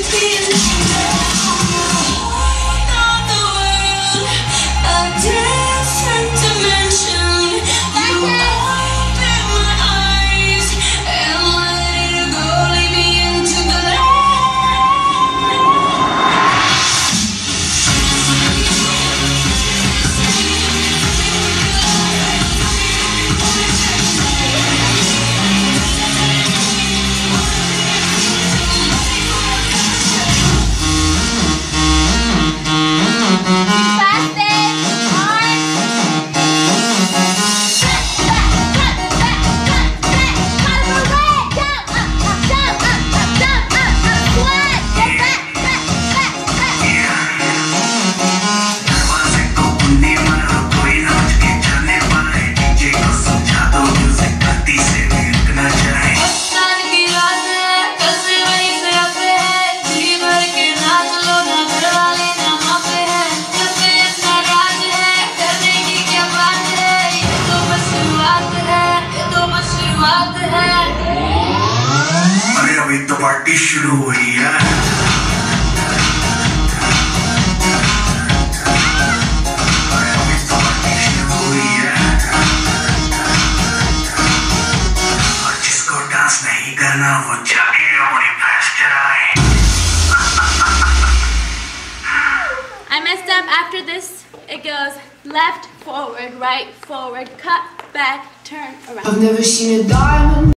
तो पार्टी शुरू हुई है। और जिसको डांस नहीं करना वो जाके अपनी भैंस चराए। I messed up after this. It goes left, forward, right, forward, cut, back, turn, around. I've never seen a diamond.